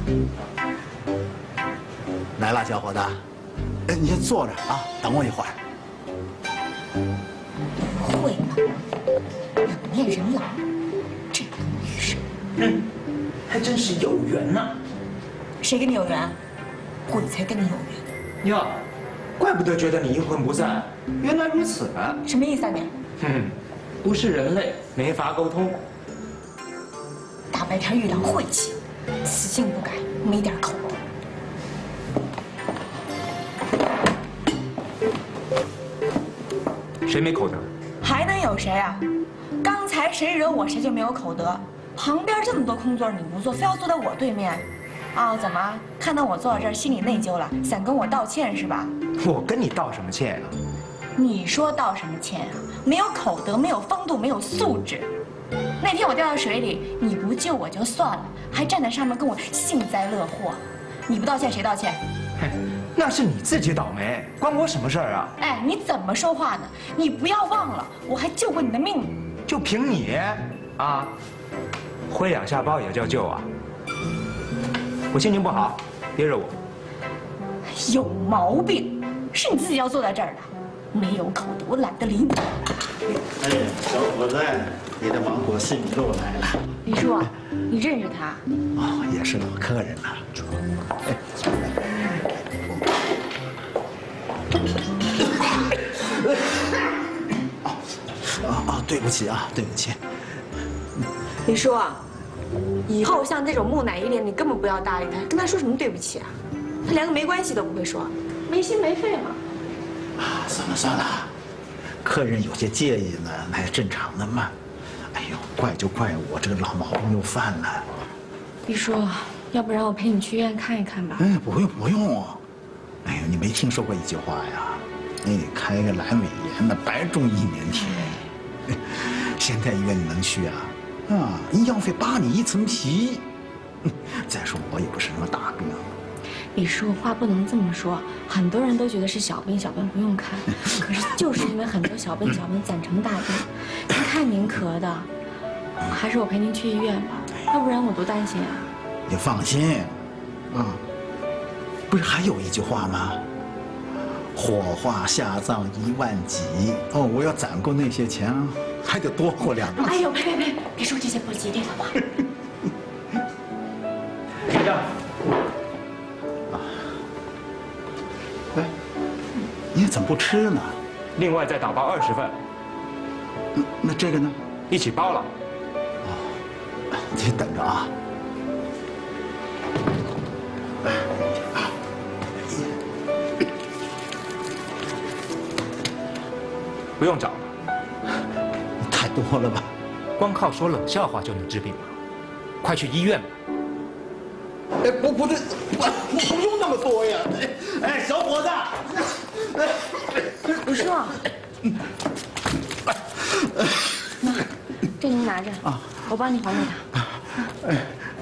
来了，小伙子，你先坐着啊，等我一会儿。 会了，冷面人狼，这个女生， 还真是有缘呐。 谁跟你有缘？鬼才跟你有缘。 哟，怪不得觉得你阴魂不散，原来如此啊！ 什么意思啊你？ 不是人类，没法沟通。 大白天遇到晦气，死性不改，没点口德。 谁没口德？ 还能有谁啊？刚才谁惹我，谁就没有口德。旁边这么多空座你不坐，非要坐在我对面，啊？怎么看到我坐到这儿，心里内疚了，想跟我道歉是吧？ 我跟你道什么歉呀？ 你说道什么歉啊？没有口德，没有风度，没有素质。那天我掉到水里，你不救我就算了，还站在上面跟我幸灾乐祸。你不道歉谁道歉？ 那是你自己倒霉，关我什么事儿啊？ 哎，你怎么说话呢？你不要忘了，我还救过你的命。 就凭你，啊，挥两下包也叫救啊？我心情不好，别惹我。 有毛病，是你自己要坐在这儿的，没有口德，我懒得理你。 哎，小伙子，你的芒果西米露来了。 李叔，你认识他？ 哦，也是老客人了。对不起啊，对不起。 李叔，以后像这种木乃伊脸，你根本不要搭理他，跟他说什么对不起啊？他连个没关系都不会说，没心没肺嘛。 啊，算了算了，客人有些介意呢，那也正常的嘛。哎呦，怪就怪我这个老毛病又犯了。 李叔，要不然我陪你去医院看一看吧？ 哎，不用不用。哎呦，你没听说过一句话呀？哎，开个阑尾炎的白种1年田。现在医院你能去啊？啊，医药费扒你一层皮。再说我也不是什么大病。 李叔，话不能这么说，很多人都觉得是小病，小病不用看。可是就是因为很多小病攒成大病。您看您咳的，还是我陪您去医院吧，要不然我多担心啊。 你放心，啊，不是还有一句话吗？火化下葬1万几哦，我要攒够那些钱，还得多活2年。 哎呦，别说这些不吉利的话。 学长， 哎，你怎么不吃呢？ 另外再打包20份。 那这个呢？ 一起包了。 哦，你等着啊。 不用找了， 太多了吧？ 光靠说冷笑话就能治病吗？快去医院吧。 哎，不对，我不用那么多呀！哎，小伙子， 李叔，那这您拿着啊，我帮你还给他。哎。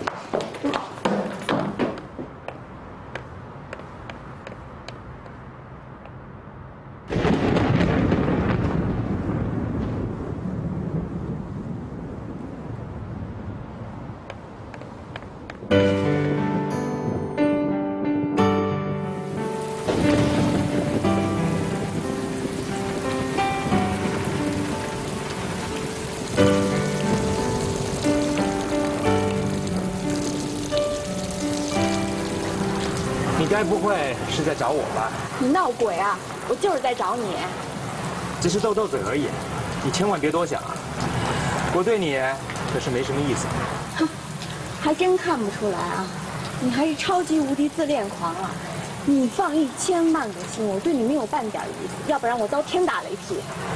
你该不会是在找我吧？ 你闹鬼啊！我就是在找你。 只是斗斗嘴而已，你千万别多想。我对你可是没什么意思。 哼，还真看不出来啊，你还是超级无敌自恋狂啊！你放1000万个心，我对你没有半点意思，要不然我遭天打雷劈。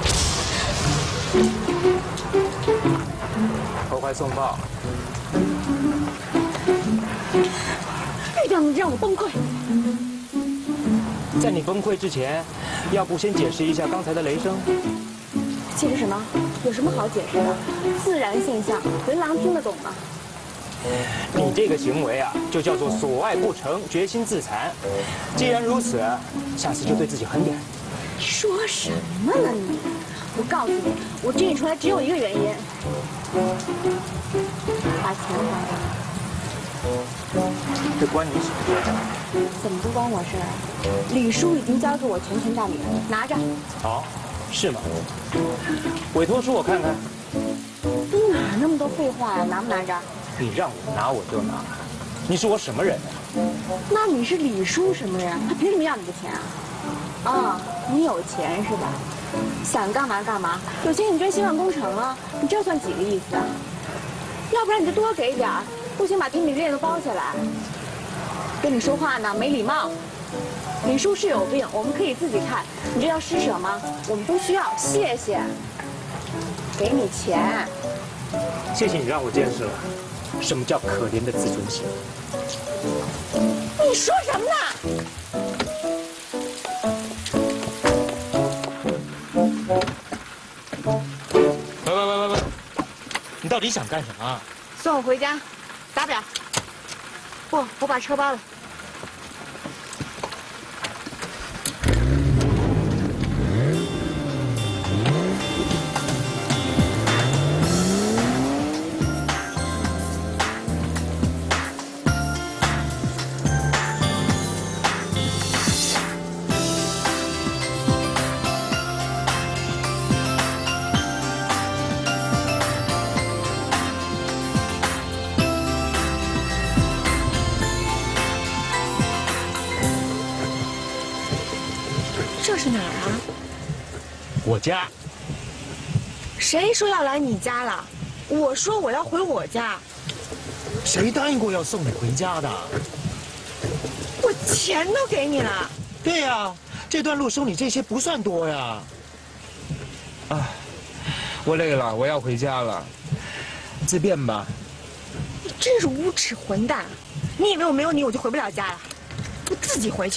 投怀送抱。 这样让我崩溃。 在你崩溃之前，要不先解释一下刚才的雷声？ 解释什么？有什么好解释的？自然现象，人狼听得懂吗？ 你这个行为啊，就叫做所爱不成，决心自残。既然如此，下次就对自己狠点。 你说什么呢你？我告诉你，我追你出来只有一个原因，把钱还给我。 这关你什么事？ 怎么不关我事儿啊？李叔已经交给我全权代理了，拿着。 哦，是吗？委托书我看看。 你哪那么多废话呀？拿不拿着？ 你让我拿我就拿。你是我什么人呢？ 那你是李叔什么人？他凭什么要你的钱啊？啊，你有钱是吧？想干嘛干嘛，有钱你捐希望工程啊！你这算几个意思啊？要不然你就多给点儿，不行把甜品店都包下来。跟你说话呢，没礼貌。李叔是有病，我们可以自己看。你这要施舍吗？我们不需要，谢谢。给你钱。 谢谢你让我见识了什么叫可怜的自尊心。 你说什么呢？ 喂，你到底想干什么啊？ 送我回家，打表。不，我把车包了。这是哪儿啊？ 我家。 谁说要来你家了？我说我要回我家。 谁答应过要送你回家的？ 我钱都给你了。 对呀，这段路收你这些不算多呀。啊，我累了，我要回家了。自便吧。 你真是无耻混蛋！你以为我没有你我就回不了家了？我自己回去。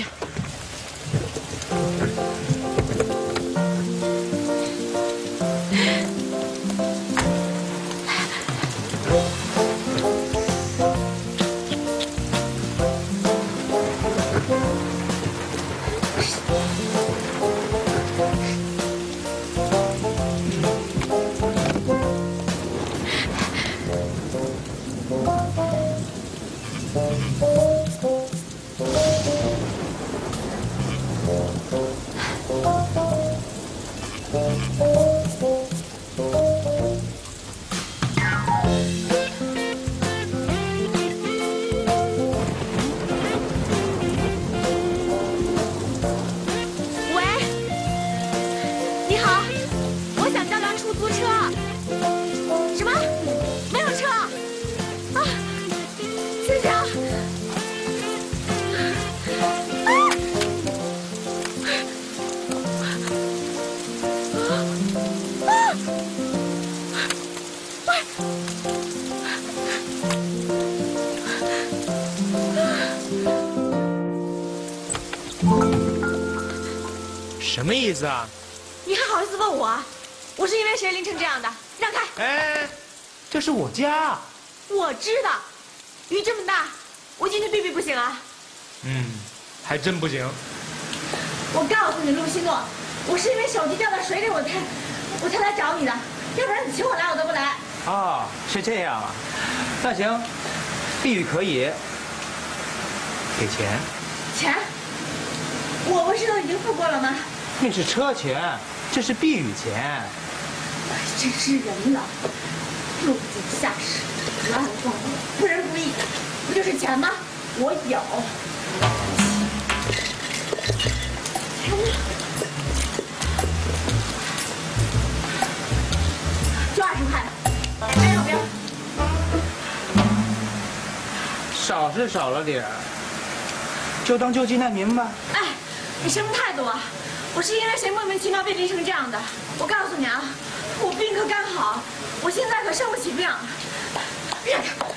什么意思啊？ 你还好意思问我？我是因为谁淋成这样的？让开！ 哎，这是我家。 我知道，雨这么大，我进去避避不行啊。 还真不行。 我告诉你，陆西诺，我是因为手机掉到水里，我才来找你的，要不然你请我来我都不来。 哦，是这样啊。那行，避雨可以，给钱。 钱？我不是都已经付过了吗？ 那是车钱，这是避雨钱。 真是人了，落井下石，乱了状况，不仁不义，不就是钱吗？我有。钱呢？就20块，还有没有？ 少是少了点儿，就当救济难民吧。 哎，你什么态度啊？我是因为谁莫名其妙被淋成这样的？我告诉你啊，我病可刚好，我现在可生不起病。让开！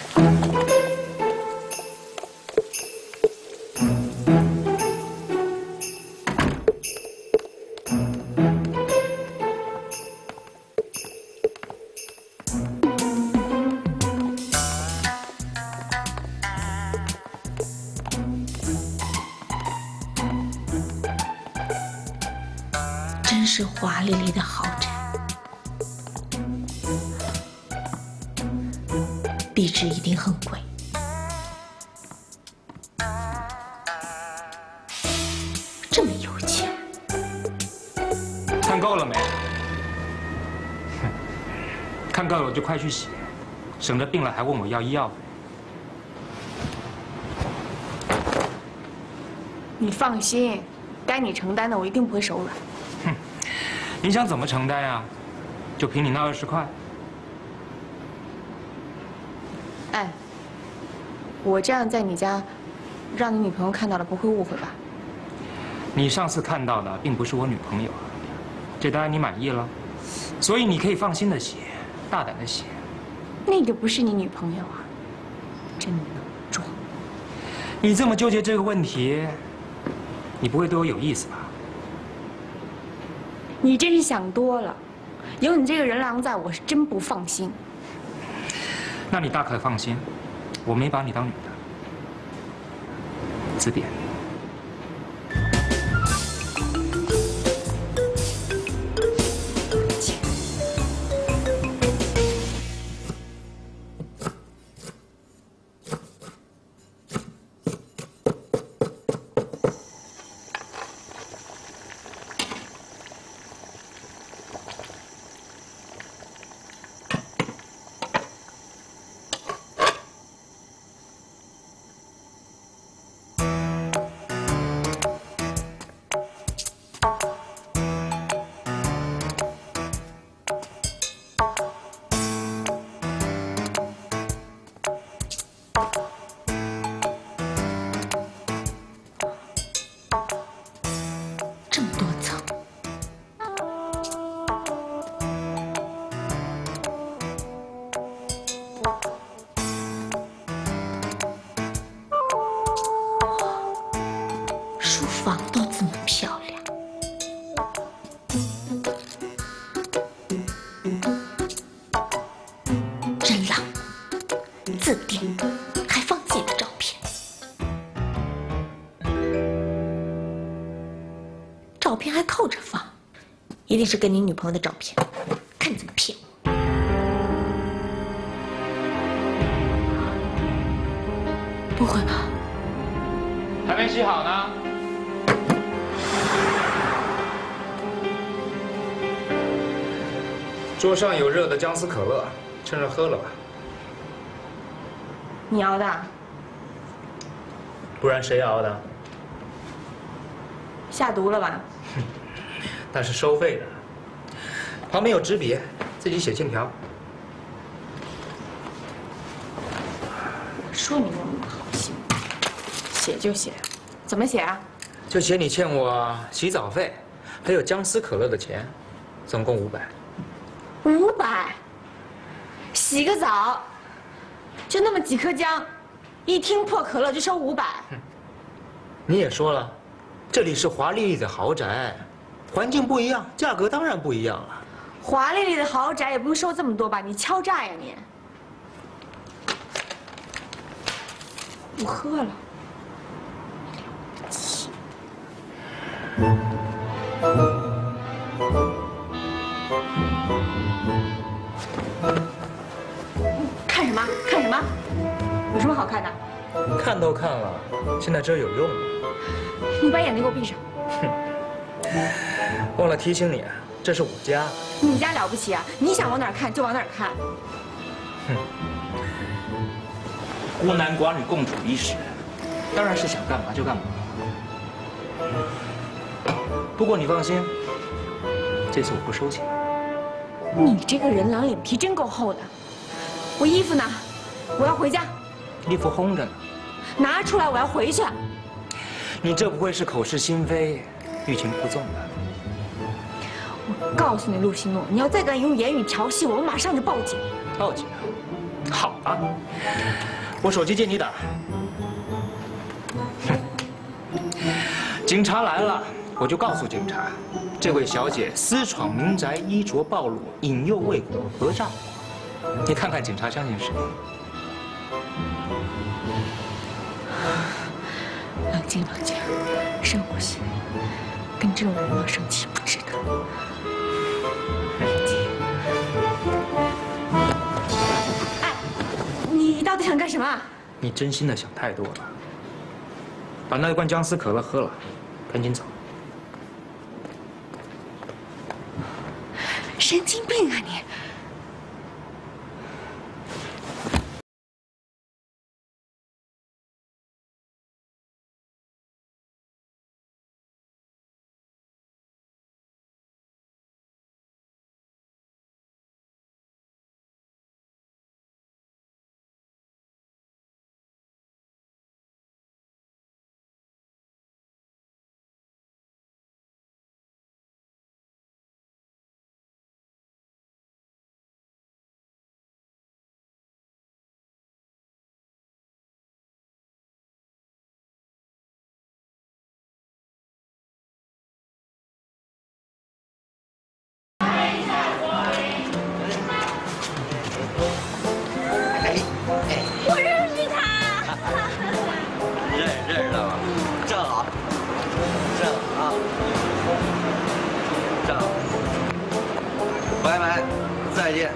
真是华丽丽的豪宅，壁纸一定很贵。 看够了就快去写，省得病了还问我要医药费。 你放心，该你承担的我一定不会手软。 哼，你想怎么承担呀？就凭你那20块？ 哎，我这样在你家，让你女朋友看到了不会误会吧？ 你上次看到的并不是我女朋友，这单你满意了，所以你可以放心的写，大胆的写。 那个不是你女朋友啊，真能装！ 你这么纠结这个问题，你不会对我有意思吧？ 你真是想多了，有你这个人狼在，我是真不放心。 那你大可放心，我没把你当女的。字典。 这么多层，书房都这么漂亮，真浪漫。字典还放自己的照片。照片还扣着放，一定是跟你女朋友的照片，看你怎么骗我！不会吧？ 还没洗好呢。桌上有热的姜丝可乐，趁热喝了吧。 你熬的？ 不然谁熬的？ 下毒了吧？ 那是收费的。旁边有纸笔，自己写欠条。 我说你那么好心，写就写，怎么写啊？ 就写你欠我洗澡费，还有姜丝可乐的钱，总共500。 500，洗个澡，就那么几颗姜，一听破可乐就收500。 你也说了，这里是华丽丽的豪宅，环境不一样，价格当然不一样了。 华丽丽的豪宅也不用收这么多吧？你敲诈呀你！不喝了。看什么？看什么？有什么好看的？ 看都看了，现在这有用吗？ 你把眼睛给我闭上。 忘了提醒你，这是我家。 你家了不起啊？你想往哪儿看就往哪儿看。 孤男寡女共处一室，当然是想干嘛就干嘛。不过你放心，这次我不收钱。 你这个人狼脸皮真够厚的。我衣服呢？我要回家。 衣服烘着呢， 拿出来，我要回去。 你这不会是口是心非、欲擒故纵的？ 我告诉你，陆西诺，你要再敢用言语调戏我，我马上就报警。 报警？好啊，我手机借你打。警察来了，我就告诉警察，这位小姐私闯民宅，衣着暴露，引诱未果，讹诈我。你看看警察相信谁？ 冷静冷静，深呼吸。跟这种人闹生气不值得。冷静。哎，你到底想干什么？ 你真心的想太多了。把那罐姜丝可乐喝了，赶紧走。 神经病啊你！ 拜拜，再见。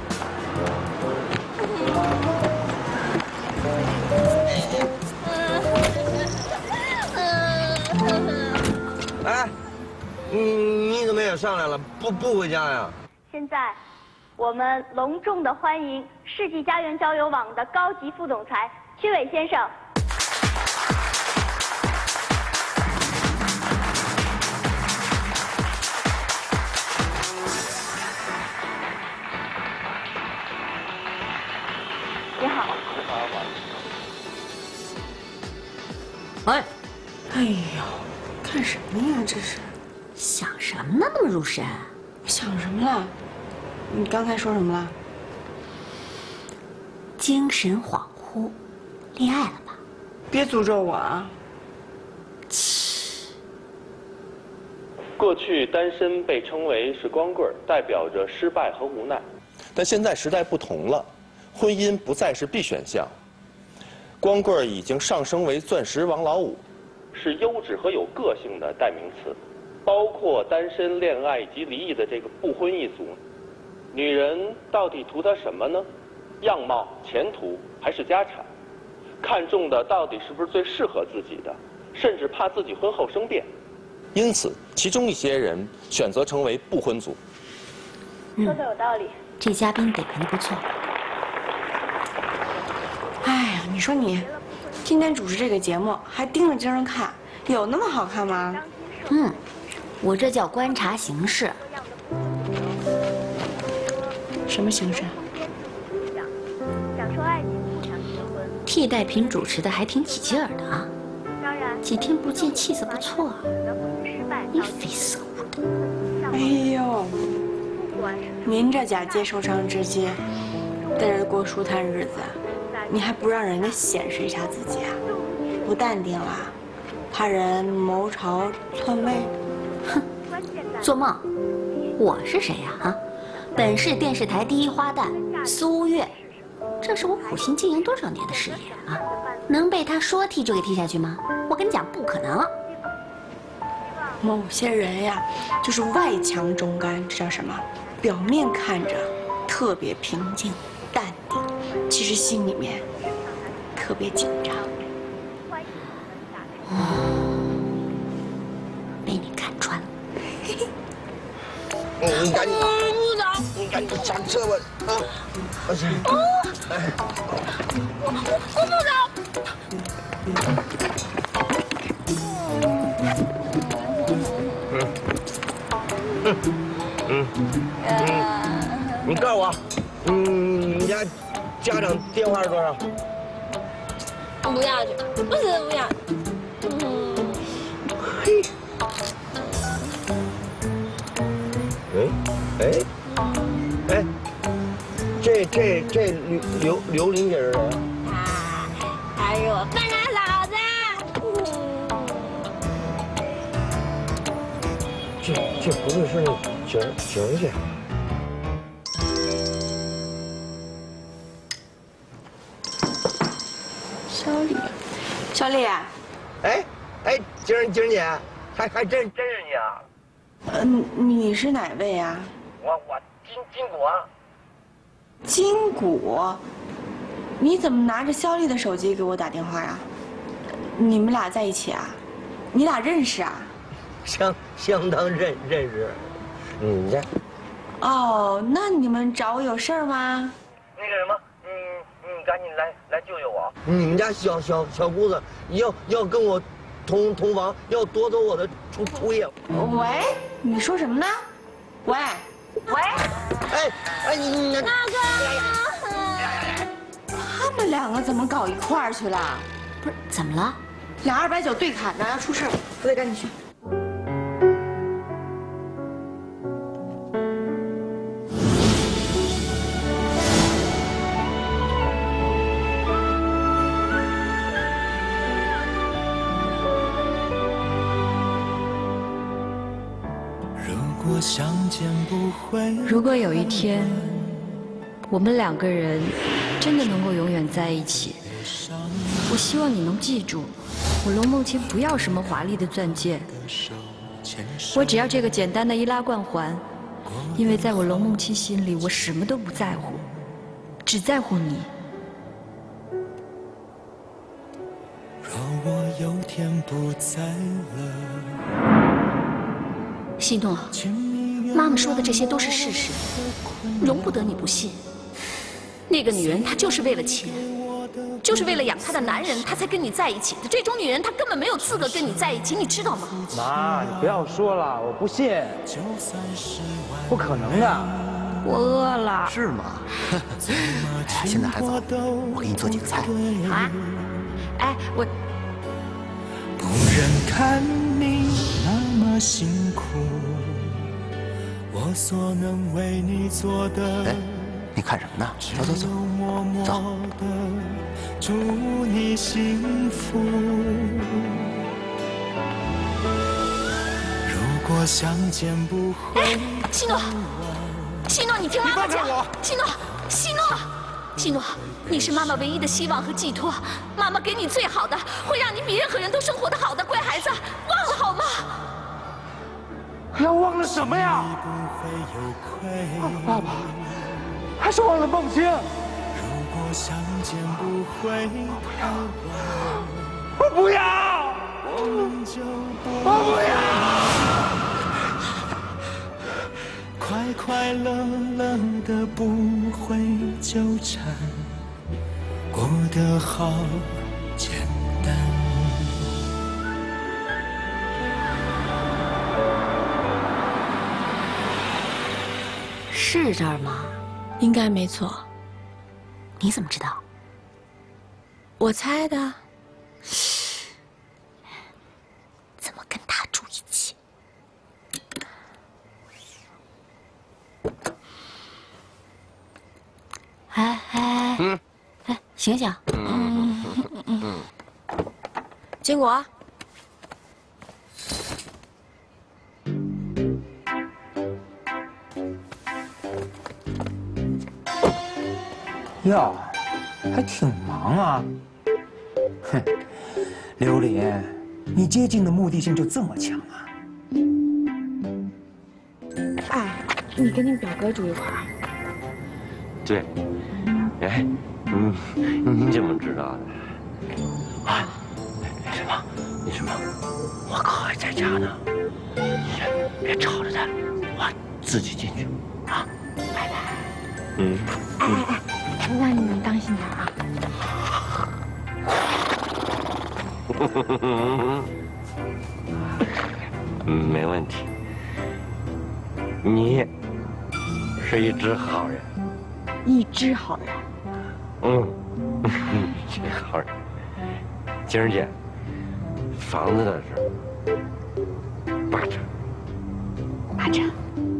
哎，你怎么也上来了？不回家呀？ 现在，我们隆重的欢迎世纪佳缘交友网的高级副总裁曲伟先生。你好。 哎， 哎呦，干什么呀？这是想什么呢？那么入神？ 想什么了？你刚才说什么了？ 精神恍惚，恋爱了吧？ 别诅咒我啊！ 过去单身被称为是光棍，代表着失败和无奈。但现在时代不同了，婚姻不再是必选项，光棍已经上升为钻石王老五，是优质和有个性的代名词。包括单身、恋爱以及离异的这个不婚一族，女人到底图他什么呢？样貌、前途还是家产？看重的到底是不是最适合自己的？甚至怕自己婚后生变。因此，其中一些人选择成为不婚族。 说的有道理。 这嘉宾点评的不错。 哎呀，你说你今天主持这个节目还盯着精神看，有那么好看吗？ 我这叫观察形势。 什么形式？ 享受爱情，不想结婚。 替代品主持的还挺起劲儿的啊， 当然， 几天不见气色不错啊。你非死我的！ 哎呦，您这假借受伤之机，在这过舒坦日子，你还不让人家显示一下自己啊？不淡定了，怕人谋朝篡位？ 哼，做梦！我是谁呀？啊，本市电视台第一花旦苏月，这是我苦心经营多少年的事业啊，能被他说踢就给踢下去吗？我跟你讲，不可能。 某些人呀，就是外强中干，这叫什么？表面看着特别平静淡定，其实心里面特别紧张。 被你看穿了。 你赶紧，部长，你赶紧上车吧，啊！我去。 副部长。 你告诉我，你家家长电话是多少？ 不要去，不是不要。 嘿。哎，这刘玲姐是谁？ 她是我笨大嫂子。 这不会是那景姐？ 小丽， 哎，景姐，还真是你啊！ 你是哪位啊？ 我金谷啊。 金谷，你怎么拿着肖丽的手机给我打电话呀？你们俩在一起啊？你俩认识啊？ 相当认识。你这。 哦，那你们找我有事儿吗？ 那个什么，你赶紧来救救我！你们家小姑子要跟我同房，要夺走我的初夜。 喂，你说什么呢？喂。 哎，你大哥， 他们两个怎么搞一块儿去了？ 不是，怎么了？ 俩290对砍呢，要出事，我得赶紧去。 如果有一天，我们2个人真的能够永远在一起，我希望你能记住，我龙梦清不要什么华丽的钻戒，我只要这个简单的易拉罐环， 因为在我龙梦清心里，我什么都不在乎，只在乎你。 若我有天不在了， 西诺，妈妈说的这些都是事实，容不得你不信。那个女人她就是为了钱，就是为了养她的男人，她才跟你在一起的。这种女人她根本没有资格跟你在一起，你知道吗？ 妈，你不要说了，我不信，不可能的。 我饿了。 是吗？现在还早，我给你做几个菜。 好啊。哎，我。 不忍看你那么辛苦，我所能为你做的。 哎，你看什么呢？走走走，走。 祝你幸福。如果相见不会。 哎，西诺，西诺，你听妈妈讲。西诺，西诺，西诺，你是妈妈唯一的希望和寄托。妈妈给你最好的，会让你比任何人都生活得好的。乖孩子，忘了好吗？ 要忘了什么呀？爸爸，还是忘了梦清。 相见不会太晚， 我不要，我不要， 快快乐乐的不会纠缠，过得好简单。 是这儿吗？ 应该没错。 你怎么知道？ 我猜的。 怎么跟他住一起？哎，醒醒！ 坚果。 哟，还挺忙啊。哼，刘琳，你接近的目的性就这么强啊？ 哎，你跟你表哥住一块儿？ 对。哎，你怎么知道的？啊，那什么，我哥还在家呢。别吵着他，我自己进去啊。拜拜。 哎，那你们当心点啊。 没问题。你是一只好人。 一只好人。 一只好人。晶儿姐，房子的事8成。 8成。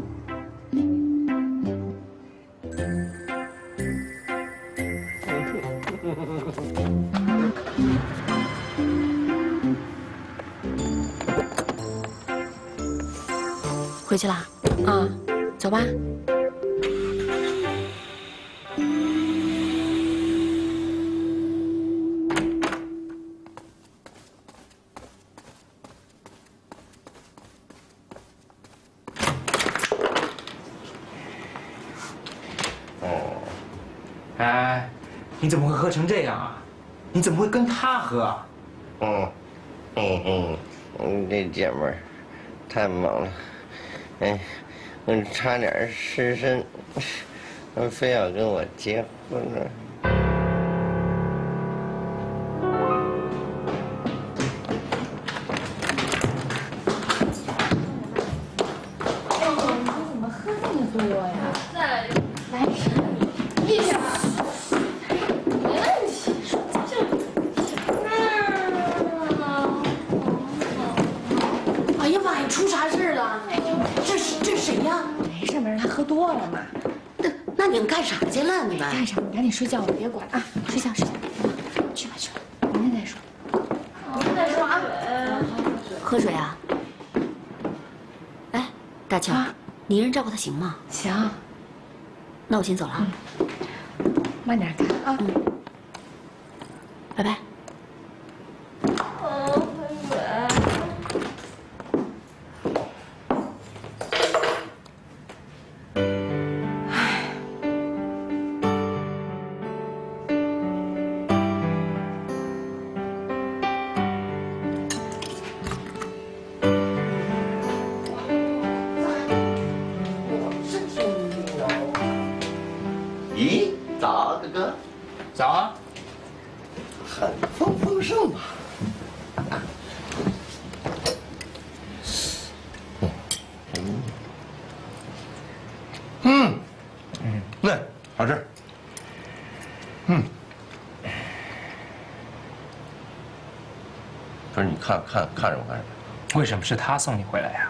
回去啦？ 啊，走吧。 哎，你怎么会喝成这样啊？你怎么会跟他喝？ 这姐们儿太忙了，差点失身，非要跟我结婚了。 那你们干啥去了？你们干啥？你赶紧睡觉，别管啊！睡觉。去吧，明天再说。明天再说啊。 喝水啊？哎，大乔，你一人照顾他行吗？ 行。 那我先走了。 慢点干啊。 拜拜。 咦，早啊，哥哥。 早啊。 很丰盛嘛。对，好吃。不是你看着我干什么？ 为什么是他送你回来呀？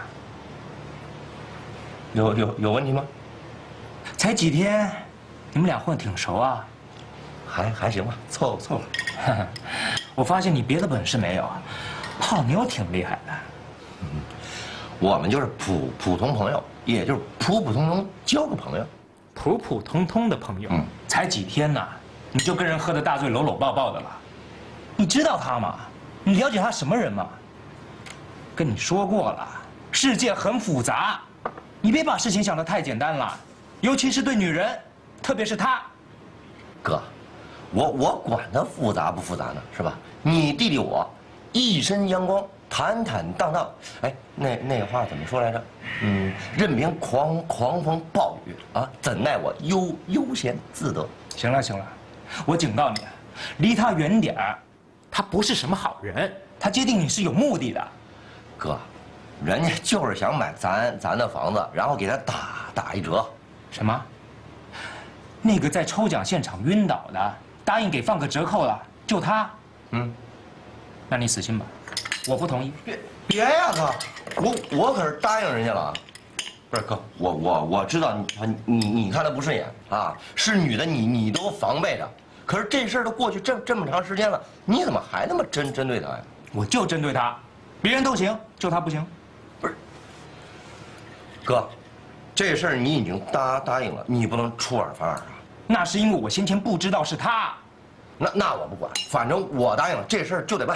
有问题吗？ 才几天，你们俩混得挺熟啊？ 还行吧，凑合。 我发现你别的本事没有啊，泡妞挺厉害的。 我们就是普通朋友，也就是普通交个朋友。 普通的朋友，才几天呢，你就跟人喝得大醉，搂抱抱的了。你知道他吗？你了解他什么人吗？跟你说过了，世界很复杂，你别把事情想得太简单了，尤其是对女人，特别是她。 哥，我管他复杂不复杂呢，是吧？你弟弟我，一身阳光，坦荡荡。哎，那话怎么说来着？任凭狂风暴雨啊，怎奈我悠闲自得。 行了，我警告你，离他远点儿。他不是什么好人，他接近你是有目的的。 哥，人家就是想买咱的房子，然后给他打一折。 什么？那个在抽奖现场晕倒的，答应给放个折扣了，就他。那你死心吧，我不同意。 别呀，哥，我可是答应人家了啊。不是哥，我知道你看他不顺眼啊，是女的你都防备着。可是这事儿都过去这么长时间了，你怎么还那么针对他呀？ 我就针对他，别人都行，就他不行。 不是，哥，这事儿你已经答应了，你不能出尔反尔啊。 那是因为我先前不知道是他。 那我不管，反正我答应了，这事儿就得办。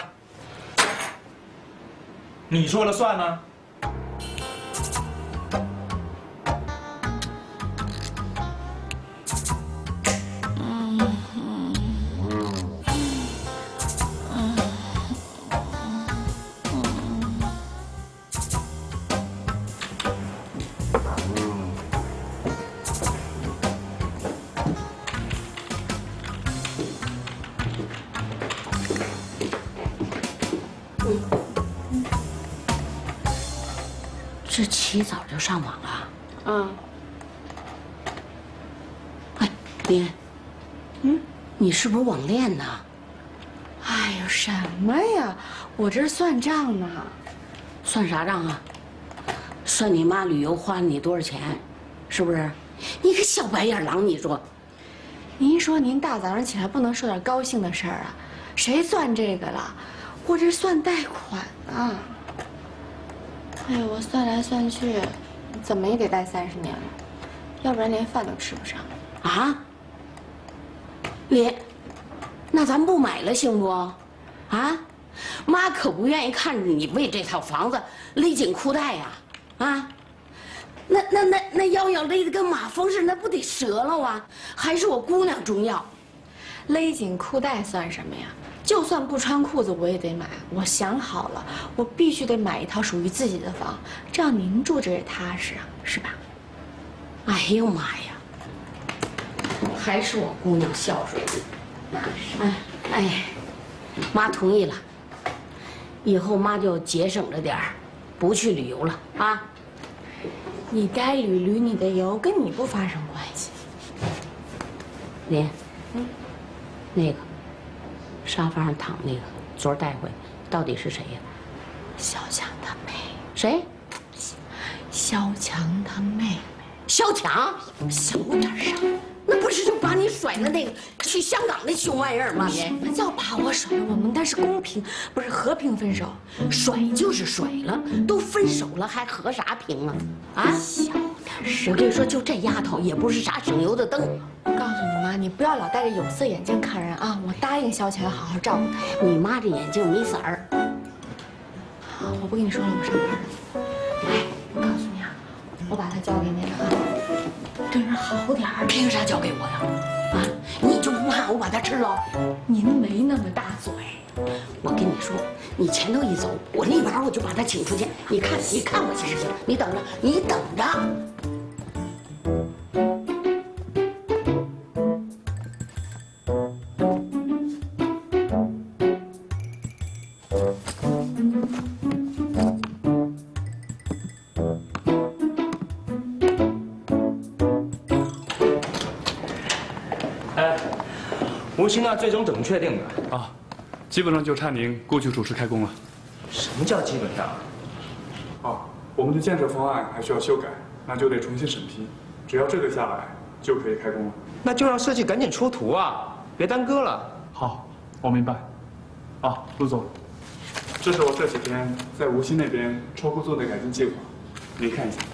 你说了算呢？ 这起早就上网了？哎，林，你是不是网恋呢？ 哎呦，什么呀？我这是算账呢。 算啥账啊？算你妈旅游花了你多少钱，是不是？你个小白眼狼，你说。 您说您大早上起来不能说点高兴的事儿啊？谁算这个了？我这算贷款啊。哎呦，我算来算去，怎么也得贷30年了，要不然连饭都吃不上。 啊？林，那咱不买了行不？啊？妈可不愿意看着你为这套房子勒紧裤带呀！啊？那腰要勒得跟马蜂似的，那不得折了啊？还是我姑娘重要。 勒紧裤带算什么呀？就算不穿裤子我也得买。我想好了，我必须得买一套属于自己的房，这样您住着也踏实啊，是吧？ 哎呦妈呀！还是我姑娘孝顺。哎，妈同意了。以后妈就节省着点儿，不去旅游了啊。 你该旅你的游，跟你不发生关系。 林，那个沙发上躺那个，昨儿带回，到底是谁呀？ 小强他妹。 谁？ 小强他妹妹。 小强，小点声。那不是就把你甩了那个去香港那熊玩意儿吗？ 什么叫把我甩了？我们那是公平，不是和平分手。 甩就是甩了，都分手了还和啥平啊？啊！ 小点声。 我跟你说，就这丫头也不是啥省油的灯。 我告诉你妈，你不要老戴着有色眼镜看人啊！我答应小强好好照顾他。 你妈这眼镜没色儿。 我不跟你说了，我上班了。哎，我告诉你啊，我把他交给你了啊。对人好点儿。 凭啥交给我呀？啊，你就不怕我把它吃了？ 您没那么大嘴。 我跟你说，你前头一走，我立马我就把他请出去。你看我行不行？你等着，你等着。 吴昕呢，最终怎么确定的？ 啊，基本上就差您过去主持开工了。 什么叫基本上？ 哦，我们的建设方案还需要修改，那就得重新审批。只要这个下来，就可以开工了。 那就让设计赶紧出图啊，别耽搁了。 好，我明白。啊，陆总，这是我这几天在无锡那边抽空做的改进计划，您看一下。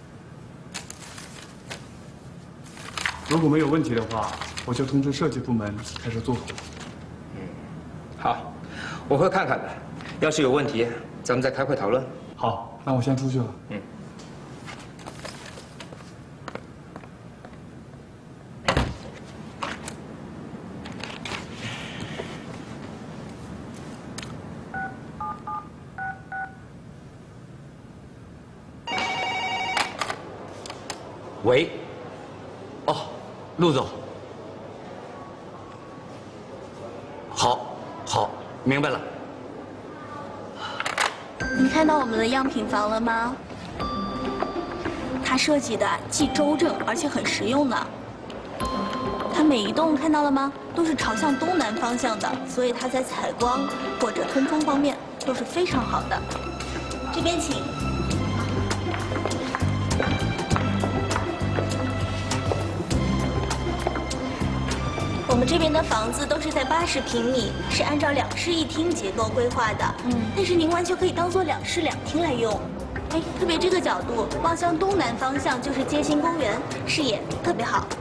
如果没有问题的话，我就通知设计部门开始做图。 好，我会看看的。要是有问题，咱们再开会讨论。 好，那我先出去了。 喂，哦，陆总，好，明白了。 你看到我们的样品房了吗？它设计的既周正，而且很实用呢。它每一栋看到了吗？都是朝向东南方向的，所以它在采光或者通风方面都是非常好的。这边请。我们这边的房子都是在80平米，是按照2室1厅结构规划的。但是您完全可以当做2室2厅来用。哎，特别这个角度望向东南方向就是街心公园，视野特别好。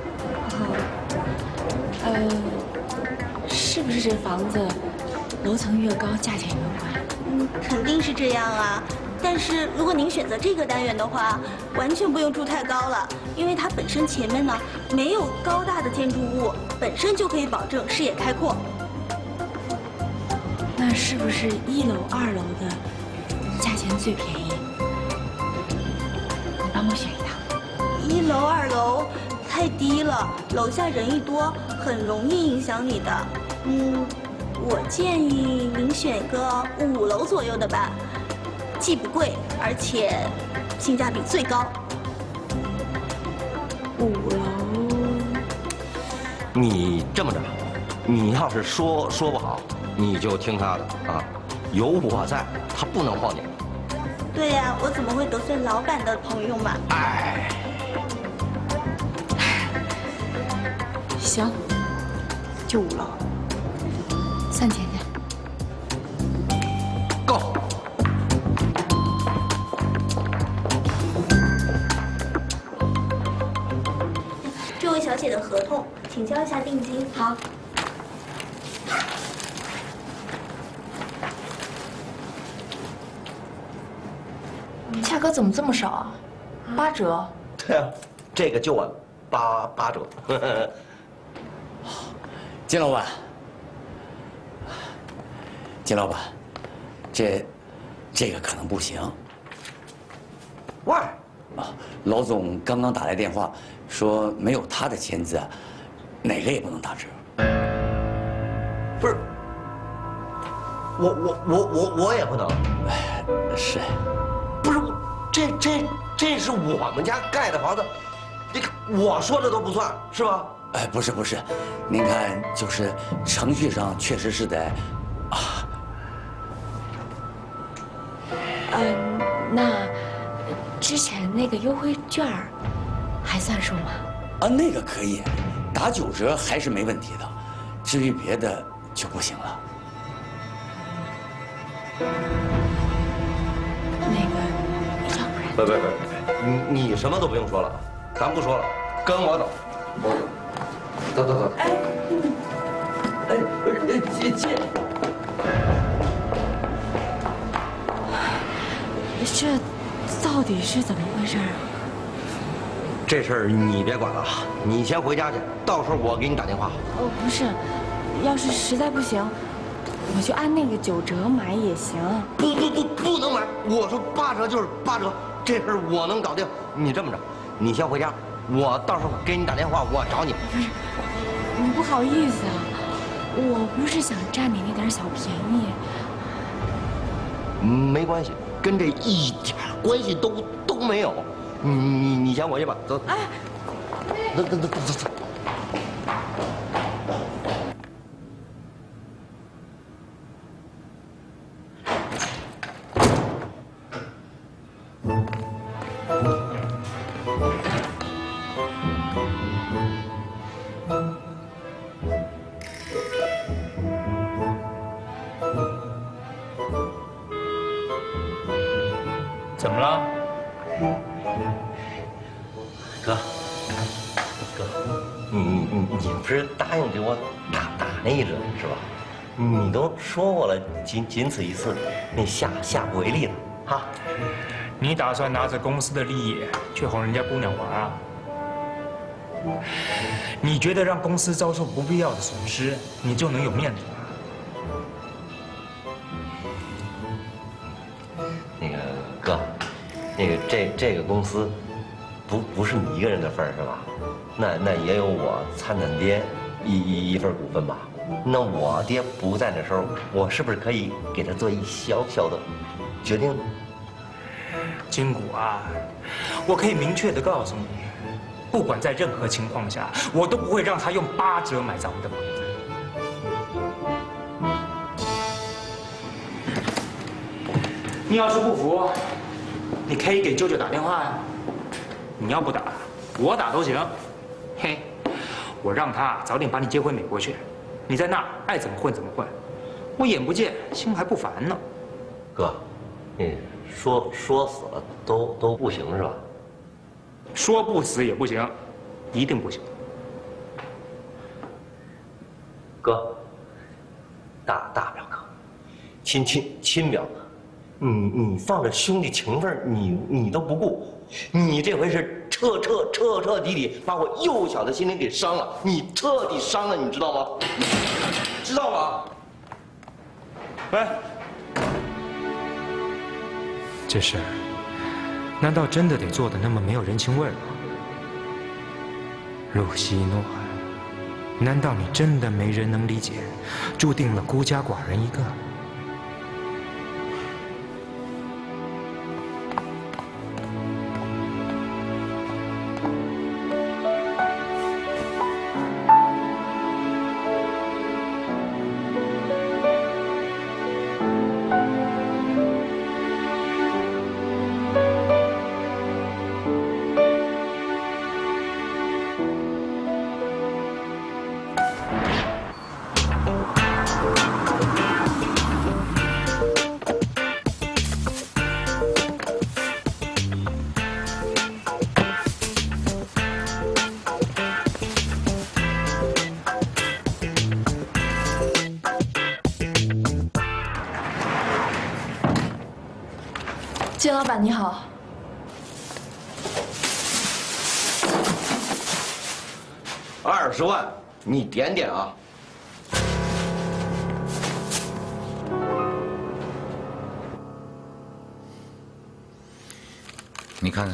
是不是这房子楼层越高，价钱越贵？ 肯定是这样啊。但是如果您选择这个单元的话，完全不用住太高了，因为它本身前面呢没有高大的建筑物，本身就可以保证视野开阔。 那是不是1楼、2楼的价钱最便宜？帮我选一套。 1楼、2楼太低了，楼下人一多，很容易影响你的。我建议您选个5楼左右的吧。既不贵，而且性价比最高。 5楼， 你这么着，你要是说不好，你就听他的啊，有我在，他不能晃你。 对呀，我怎么会得罪老板的朋友嘛？ 哎， 行，就5楼，算钱去。 够。 这位小姐的合同，请交一下定金。 好。 价格怎么这么少啊？8折。 对啊，这个就按8折。 金老板，金老板，这个可能不行。 喂， 老总刚刚打来电话，说没有他的签字，哪个也不能打折。 不是，我也不能。 是。 不是，这是我们家盖的房子，你看我说的都不算，是吧？ 哎，不是，您看，就是程序上确实是得， 那之前那个优惠券还算数吗？ 那个可以，打9折还是没问题的，至于别的就不行了。 不，你什么都不用说了，咱不说了，跟我走。走。 姐， 这到底是怎么回事啊？ 这事儿你别管了，你先回家去，到时候我给你打电话。 不是，要是实在不行，我就按那个9折买也行。 不能买！我说8折就是8折，这事儿我能搞定。你这么着，你先回家，我到时候给你打电话，我找你。 不是，你不好意思啊，我不是想占你那点小便宜。 没关系，跟这一点关系都没有。你先回去吧，走。 哎， 走。 怎么了？ 哥，你不是答应给我打那一针是吧？你都说过了，仅此一次，你下不为例了啊！ 你打算拿着公司的利益去哄人家姑娘玩啊？你觉得让公司遭受不必要的损失，你就能有面子吗？ 那个哥，那个这个公司，不是你一个人的份儿是吧？那也有我灿灿爹一份股份吧？那我爹不在的时候，我是不是可以给他做一小小的决定呢？ 金谷啊，我可以明确的告诉你，不管在任何情况下，我都不会让他用8折买咱们的房子。你要是不服，你可以给舅舅打电话呀。你要不打，我打都行。嘿，我让他早点把你接回美国去，你在那儿爱怎么混怎么混，我眼不见心还不烦呢。 哥，你说死了都不行是吧？ 说不死也不行，一定不行。 哥，大表哥，亲表哥，你放着兄弟情分你都不顾，你这回是彻底把我幼小的心灵给伤了，你彻底伤了，你知道吗？知道吗？ 喂，这事儿难道真的得做的那么没有人情味吗？露西诺，难道你真的没人能理解，注定了孤家寡人一个？ 金老板你好 ，20万，你点点啊！ 你看看，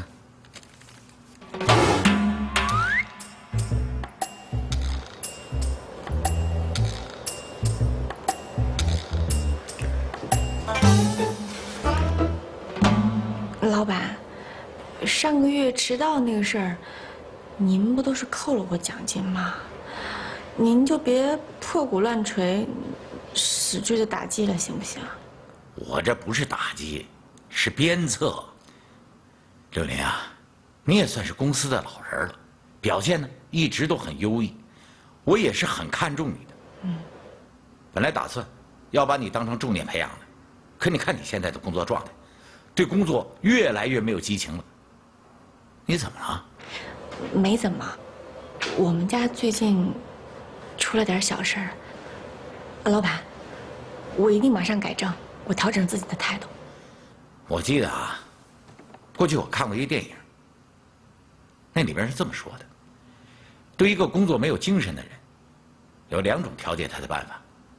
老板，上个月迟到那个事儿，您不都是扣了我奖金吗？您就别破鼓乱锤，使劲的打击了，行不行？ 我这不是打击，是鞭策。刘林啊，你也算是公司的老人了，表现呢一直都很优异，我也是很看重你的。本来打算要把你当成重点培养的，可你看你现在的工作状态，对工作越来越没有激情了。你怎么了？ 没怎么，我们家最近出了点小事儿。老板，我一定马上改正，我调整自己的态度。 我记得啊，过去我看过一个电影，那里边是这么说的：对一个工作没有精神的人，有2种调节他的办法。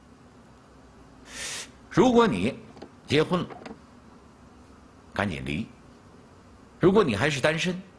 如果你结婚了，赶紧离；如果你还是单身，